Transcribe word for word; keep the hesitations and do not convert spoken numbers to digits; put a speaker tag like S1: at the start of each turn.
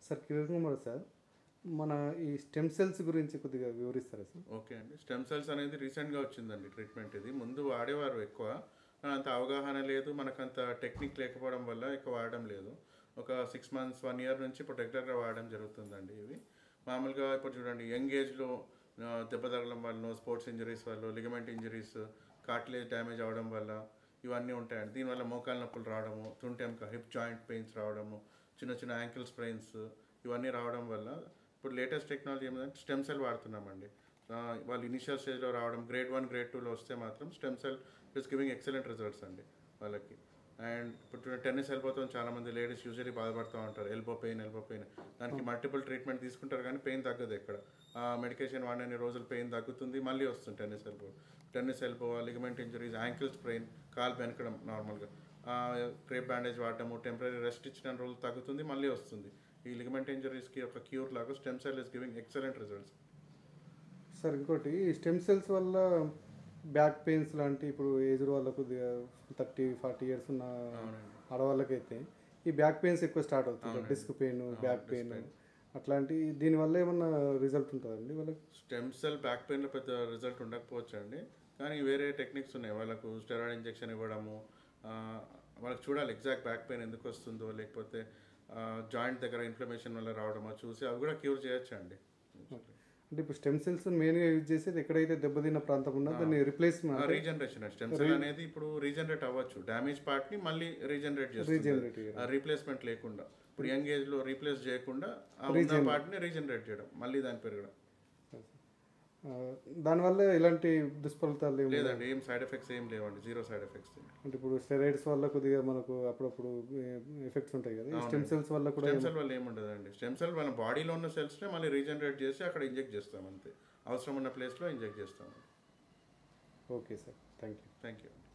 S1: Sir Kiran Kumar sir, మన ఈ stem cells గురించి కొద్దిగా వివరిస్తారా సార్?
S2: ఓకే అండి. స్టెమ్ సెల్స్ అనేది రీసెంట్గా వచ్చిందండి ట్రీట్మెంట్. ఇది ముందు వాడేవారు ఎక్కువ, అంత అవగాహన లేదు, మనకంత టెక్నిక్ లేకపోవడం వల్ల ఎక్కువ వాడడం లేదు. ఒక సిక్స్ మంత్స్ వన్ ఇయర్ నుంచి ఇప్పుడు రెగ్యులర్గా వాడడం జరుగుతుందండి. ఇవి మామూలుగా ఇప్పుడు చూడండి, యంగ్ ఏజ్లో దెబ్బ తగలడం వల్ల, స్పోర్ట్స్ ఇంజరీస్ వల్ల, లిగమెంట్ ఇంజరీస్, కార్టిలేజ్ డ్యామేజ్ అవడం వల్ల ఇవన్నీ ఉంటాయండి. దీనివల్ల మోకాలు నొప్పులు రావడము, తుంటెంక హిప్ జాయింట్ పెయిన్స్ రావడము, చిన్న చిన్న యాంకిల్ స్ప్రెయిన్స్ ఇవన్నీ రావడం వల్ల ఇప్పుడు లేటెస్ట్ టెక్నాలజీ ఏమిటంటే స్టెమ్ సెల్ వాడుతున్నామండి. వాళ్ళు ఇనిషియల్ స్టేజ్లో రావడం, గ్రేడ్ వన్ గ్రేడ్ టూలో వస్తే మాత్రం stem cell is giving excellent results అండి వాళ్ళకి. అండ్ ఇప్పుడు టెన్నిస్ ఎల్బోతో చాలామంది లేడీస్ యూజువల్లీ బాధపడుతూ ఉంటారు, ఎల్బో పెయిన్ ఎల్బో పెయిన్ దానికి మల్టిపుల్ ట్రీట్మెంట్ తీసుకుంటారు కానీ పెయిన్ తగ్గదు ఎక్కడ. మెడికేషన్ వాడిన రోజులు పెయిన్ తగ్గుతుంది, మళ్ళీ వస్తుంది tennis elbow. Tennis elbow, ligament injuries, ankle sprain, కాలు వెనకడం నార్మల్గా క్రేప్ బ్యాండేజ్ వాడటము, టెంపరీ రెస్ట్ ఇచ్చిన రోజులు తగ్గుతుంది, మళ్ళీ వస్తుంది. ఈ లిగమెంట్ ఇంజరీస్కి ఒక క్యూర్ లాగా stem cell is giving excellent results.
S1: Sir ఇంకోటి, స్టెమ్ సెల్స్ వల్ల బ్యాక్ పెయిన్స్ లాంటి, ఇప్పుడు ఏజ్ వాళ్ళకు కొద్దిగా థర్టీ ఫార్టీ ఇయర్స్ ఉన్న ఆడవాళ్ళకైతే ఈ బ్యాక్ పెయిన్స్ ఎక్కువ స్టార్ట్ అవుతుంది, డిస్క్ పెయిన్, బ్యాక్ పెయిన్ అట్లాంటి, దీనివల్ల ఏమన్నా రిజల్ట్ ఉంటుందండి వాళ్ళకి?
S2: స్టెమ్ సెల్ బ్యాక్ పెయిన్లో పెద్ద రిజల్ట్ ఉండకపోవచ్చు అండి, కానీ వేరే టెక్నిక్స్ ఉన్నాయి. వాళ్ళకు స్టెరాయిడ్ ఇంజెక్షన్ ఇవ్వడము, వాళ్ళకి చూడాలి ఎగ్జాక్ట్ బ్యాక్ పెయిన్ ఎందుకు వస్తుందో, లేకపోతే జాయింట్ దగ్గర ఇన్ఫ్లమేషన్ వల్ల రావడమో చూసి అవి కూడా క్యూర్ చేయొచ్చు అండి.
S1: అంటే ఇప్పుడు స్టెమ్ సెల్స్ మెయిన్గా యూజ్ చేసేది ఎక్కడైతే దెబ్బతిన్న ప్రాంతం ఉన్నదో దాన్ని రీప్లేస్మెంట్,
S2: రీజనరేషన్. స్టెమ్ సెల్ అనేది ఇప్పుడు రీజనరేట్ అవ్వచ్చు, డ్యామేజ్ పార్ట్ని మళ్ళీ రీజనరేట్ చేస్తుంది, రీప్లేస్మెంట్ లేకుండా. ఇప్పుడు యంగ్ ఏజ్లో రీప్లేస్ చేయకుండా ఆ ఉన్న పార్ట్ని రీజనరేట్ చేయడం, మళ్ళీ దాన్ని పెరగడం.
S1: దానివల్ల ఎలాంటి దుష్ఫలితాలు ఏమి
S2: లేదండి, ఏం సైడ్ ఎఫెక్ట్స్ ఏం లేవండి, జీరో సైడ్ ఎఫెక్ట్స్.
S1: అంటే ఇప్పుడు స్టెరాయిడ్స్ వల్ల కొద్దిగా మనకు అప్పుడప్పుడు ఎఫెక్ట్స్ ఉంటాయి కదా, స్టెమ్ సెల్స్ వల్ల కూడా?
S2: స్టెమ్ సెల్ వల్ల ఏముండదండి, స్టెమ్ సెల్ మన బాడీలో ఉన్న సెల్స్నే మళ్ళీ రీజనరేట్ చేసి అక్కడ ఇంజెక్ట్ చేస్తాం, అంతే. అవసరం ఉన్న ప్లేస్లో ఇంజెక్ట్ చేస్తాం.
S1: Okay sir, thank you.
S2: Thank you.